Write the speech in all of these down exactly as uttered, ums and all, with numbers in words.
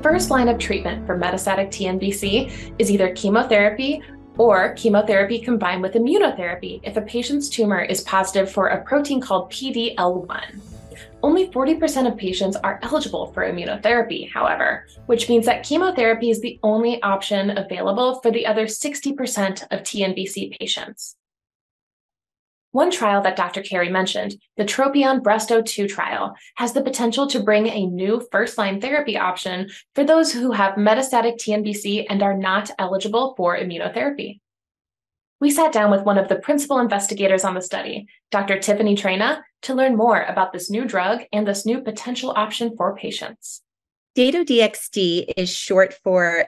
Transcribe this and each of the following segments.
first line of treatment for metastatic T N B C is either chemotherapy or chemotherapy combined with immunotherapy if a patient's tumor is positive for a protein called P D L one. Only forty percent of patients are eligible for immunotherapy, however, which means that chemotherapy is the only option available for the other sixty percent of T N B C patients. One trial that Doctor Carey mentioned, the TROPION breast oh two trial, has the potential to bring a new first-line therapy option for those who have metastatic T N B C and are not eligible for immunotherapy. We sat down with one of the principal investigators on the study, Doctor Tiffany Traina, to learn more about this new drug and this new potential option for patients. Dato-Dxd is short for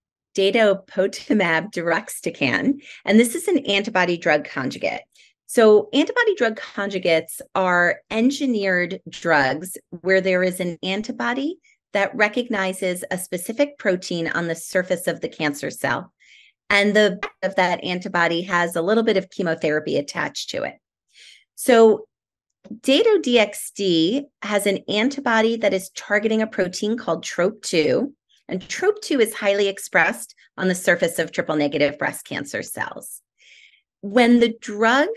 datopotamab-deruxtecan, and this is an antibody-drug conjugate. So antibody-drug conjugates are engineered drugs where there is an antibody that recognizes a specific protein on the surface of the cancer cell. And the back of that antibody has a little bit of chemotherapy attached to it. So Dato-Dxd has an antibody that is targeting a protein called T R O P two, and T R O P two is highly expressed on the surface of triple-negative breast cancer cells. When the drug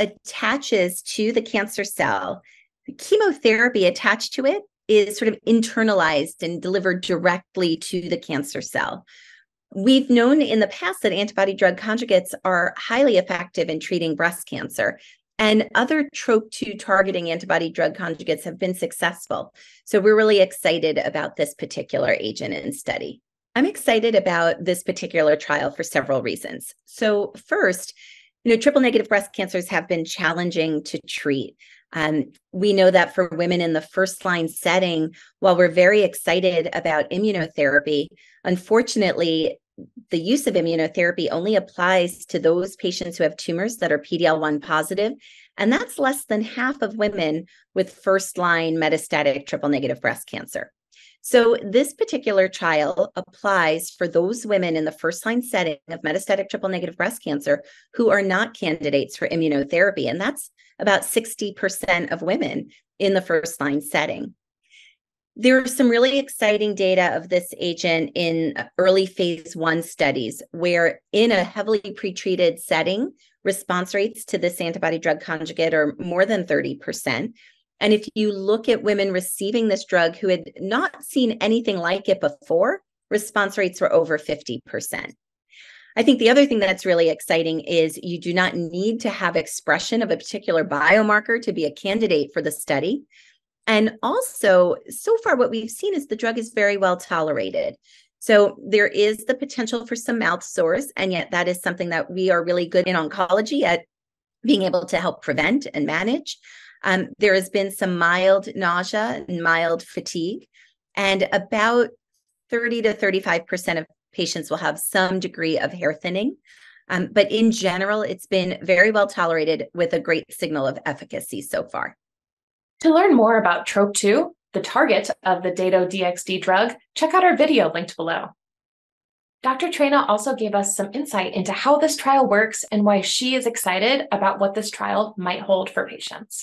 attaches to the cancer cell, the chemotherapy attached to it is sort of internalized and delivered directly to the cancer cell. We've known in the past that antibody-drug conjugates are highly effective in treating breast cancer, and other T R O P two targeting antibody-drug conjugates have been successful. So we're really excited about this particular agent and study. I'm excited about this particular trial for several reasons. So first, you know, triple-negative breast cancers have been challenging to treat. Um, we know that for women in the first-line setting, while we're very excited about immunotherapy, unfortunately, the use of immunotherapy only applies to those patients who have tumors that are P D L one positive, and that's less than half of women with first-line metastatic triple-negative breast cancer. So this particular trial applies for those women in the first-line setting of metastatic triple-negative breast cancer who are not candidates for immunotherapy, and that's about sixty percent of women in the first-line setting. There are some really exciting data of this agent in early phase one studies where in a heavily pretreated setting, response rates to this antibody-drug conjugate are more than thirty percent. And if you look at women receiving this drug who had not seen anything like it before, response rates were over fifty percent. I think the other thing that's really exciting is you do not need to have expression of a particular biomarker to be a candidate for the study. And also, so far what we've seen is the drug is very well tolerated. So there is the potential for some mouth sores, and yet that is something that we are really good in oncology at being able to help prevent and manage. Um, there has been some mild nausea and mild fatigue, and about thirty to thirty-five percent of patients will have some degree of hair thinning. Um, but in general, it's been very well tolerated with a great signal of efficacy so far. To learn more about T R O P two, the target of the Dato-Dxd drug, check out our video linked below. Doctor Traina also gave us some insight into how this trial works and why she is excited about what this trial might hold for patients.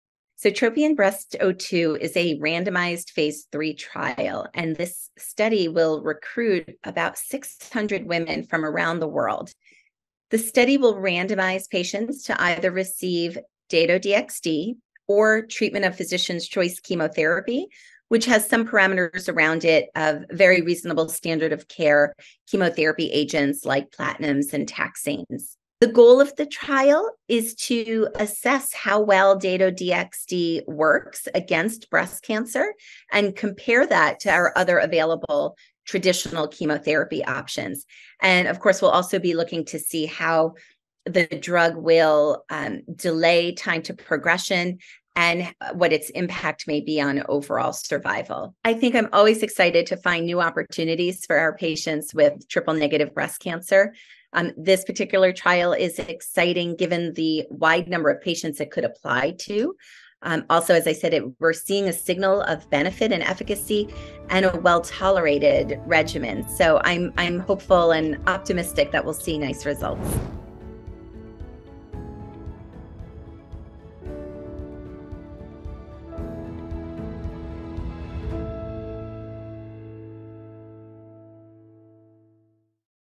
So TROPION breast oh two is a randomized phase three trial, and this study will recruit about six hundred women from around the world. The study will randomize patients to either receive Dato-Dxd or treatment of physician's choice chemotherapy, which has some parameters around it of very reasonable standard of care chemotherapy agents like platinums and taxanes. The goal of the trial is to assess how well Dato-Dxd works against breast cancer and compare that to our other available traditional chemotherapy options. And of course, we'll also be looking to see how the drug will um, delay time to progression and what its impact may be on overall survival. I think I'm always excited to find new opportunities for our patients with triple-negative breast cancer. Um, this particular trial is exciting given the wide number of patients it could apply to. Um, also, as I said, it, we're seeing a signal of benefit and efficacy and a well-tolerated regimen. So I'm, I'm hopeful and optimistic that we'll see nice results.